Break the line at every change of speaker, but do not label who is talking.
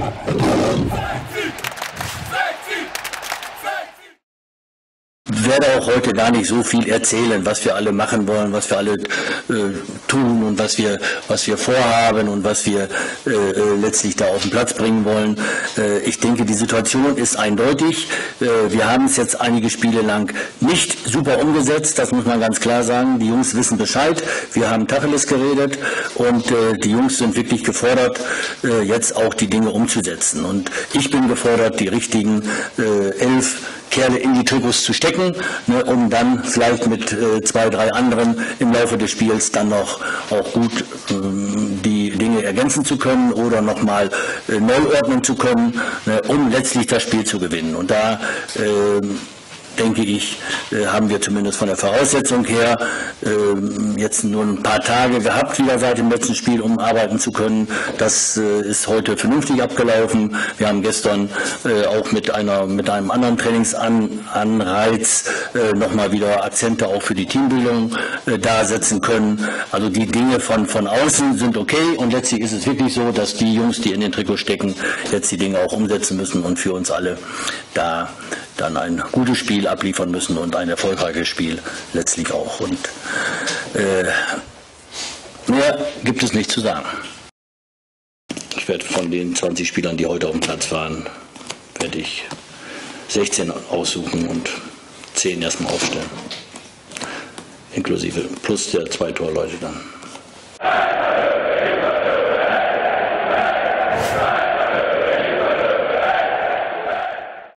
Ich werde auch heute gar nicht so viel erzählen, was wir alle machen wollen, was wir alle tun und was wir vorhaben und was wir letztlich da auf den Platz bringen wollen. Ich denke, die Situation ist eindeutig. Wir haben es jetzt einige Spiele lang nicht super umgesetzt, das muss man ganz klar sagen. Die Jungs wissen Bescheid, wir haben Tacheles geredet und die Jungs sind wirklich gefordert, jetzt auch die Dinge umzusetzen. Und ich bin gefordert, die richtigen 11 Kerle in die Trikots zu stecken, ne, um dann vielleicht mit 2, 3 anderen im Laufe des Spiels dann noch auch gut die Dinge ergänzen zu können oder nochmal neu ordnen zu können, ne, um letztlich das Spiel zu gewinnen. Und da denke ich, haben wir zumindest von der Voraussetzung her jetzt nur ein paar Tage gehabt, wieder seit dem letzten Spiel, um arbeiten zu können. Das ist heute vernünftig abgelaufen. Wir haben gestern auch mit einem anderen Trainingsanreiz nochmal wieder Akzente auch für die Teambildung da setzen können. Also die Dinge von außen sind okay und letztlich ist es wirklich so, dass die Jungs, die in den Trikots stecken, jetzt die Dinge auch umsetzen müssen und für uns alle da dann ein gutes Spiel abliefern müssen und ein erfolgreiches Spiel letztlich auch. Und mehr gibt es nicht zu sagen. Ich werde von den 20 Spielern, die heute auf dem Platz waren, werde ich 16 aussuchen und 10 erstmal aufstellen. Inklusive plus der 2 Torleute dann.